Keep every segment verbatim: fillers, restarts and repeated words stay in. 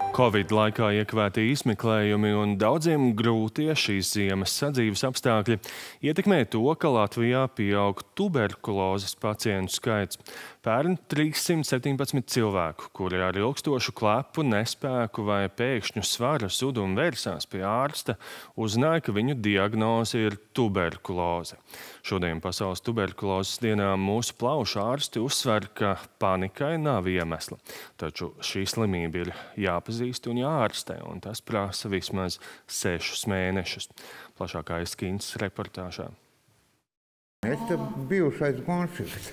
Covid laikā iekavēti izmeklējumi un daudziem grūtie šīs ziemas sadzīves apstākļi ietekmē to, ka Latvijā pieaug tuberkulozes pacientu skaits. Pērn trīssimt septiņpadsmit cilvēku, kuri ar ilgstošu klepu, nespēku vai pēkšņu svara zuda un vērsās pie ārsta, uzzināja, ka viņu diagnoze ir tuberkuloze. Šodien Pasaules tuberkulozes dienā mūsu plaušu ārsti uzsver, ka panikai nav iemesla. Taču šī slimība ir jāpazīst un jāārstē, un tas prasa vismaz sešus mēnešus. Plašākā Skins reportāžā. Es te bijušais gonšīgs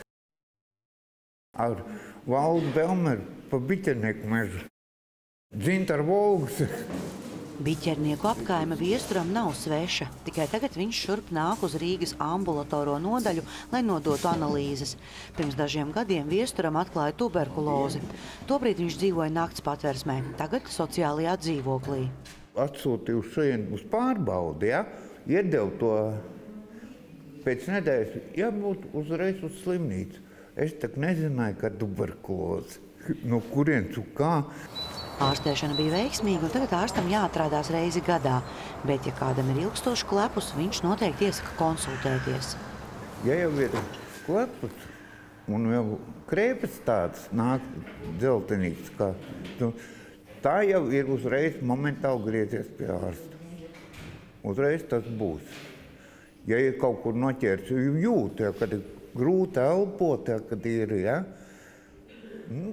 ar Valdu Belmeru pa Biķernieku mežu. Dzintaru Volgas. Biķernieku apkaime Viesturam nav sveša, tikai tagad viņš šurp nāk uz Rīgas ambulatoro nodaļu, lai nodotu analīzes. Pirms dažiem gadiem Viesturam atklāja tuberkulozi. Tobrīd viņš dzīvoja nakts patversmē, tagad sociālajā dzīvoklī. Atsūtīju šeit uz pārbaudi, ja? Iedevu to pēc nedēļas, jābūt uzreiz uz slimnīcu. Es tak nezināju, ka tuberkulozi. No kurienes un kā. Ārstēšana bija veiksmīga, un tagad ārstam jāatrādās reizi gadā. Bet, ja kādam ir ilgstošs klepus, viņš noteikti iesaka konsultēties. Ja jau ir klepus un jau krēpes tāds nāk dzeltenīgs, kā, nu, tā jau ir uzreiz momentāli griezies pie ārsta. Uzreiz tas būs. Ja ir kaut kur noķērs, jūt, ja, kad ir grūti elpot, ja, kad ir, ja, nu,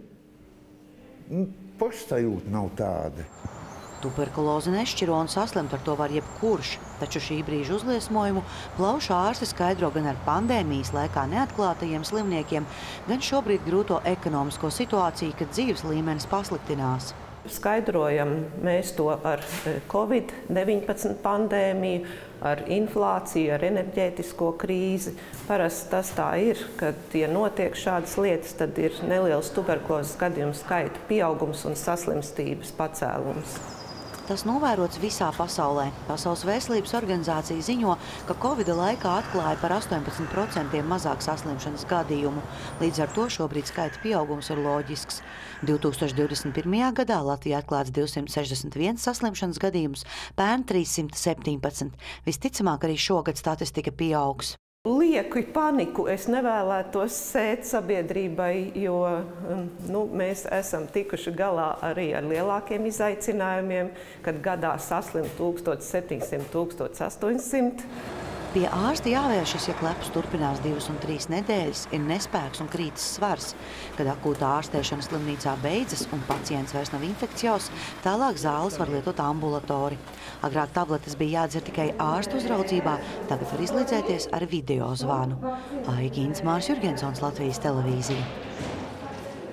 nu, pašsajūta nav tāda. Tuberkuloze nešķiro un saslimt ar to var jebkurš, taču šī brīža uzliesmojumu plaušu ārsti skaidro gan ar pandēmijas laikā neatklātajiem slimniekiem, gan šobrīd grūto ekonomisko situāciju, kad dzīves līmenis pasliktinās. Skaidrojam mēs to ar Covid deviņpadsmit pandēmiju, ar inflāciju, ar enerģētisko krīzi. Parasti tas tā ir, kad, ja notiek šādas lietas, tad ir neliels tuberkulozes gadījumu skaita pieaugums un saslimstības pacēlums. Tas novērots visā pasaulē. Pasaules veselības organizācija ziņo, ka Covida laikā atklāja par astoņpadsmit procentiem mazāk saslimšanas gadījumu. Līdz ar to šobrīd skaita pieaugums ir loģisks. divi tūkstoši divdesmit pirmajā gadā Latvijā atklāts divsimt sešdesmit viens saslimšanas gadījums, pērn trīssimt septiņpadsmit. Visticamāk, arī šogad statistika pieaugs. Lieku paniku es nevēlētos sēt sabiedrībai, jo nu, mēs esam tikuši galā arī ar lielākiem izaicinājumiem, kad gadā saslim tūkstoš septiņsimt, tūkstoš astoņsimt. Pie ārsta jāvēršas, ja klepus turpinās divas un trīs nedēļas, ir nespēks un krītas svars. Kad akūtā ārstēšana slimnīcā beidzas un pacients vairs nav infekcijos, tālāk zāles var lietot ambulatori. Agrāk tabletes bija jādzer tikai ārstu uzraudzībā, tagad var izlīdzēties ar video zvanu. Skins, Māris Jurgensons, Latvijas televīzija.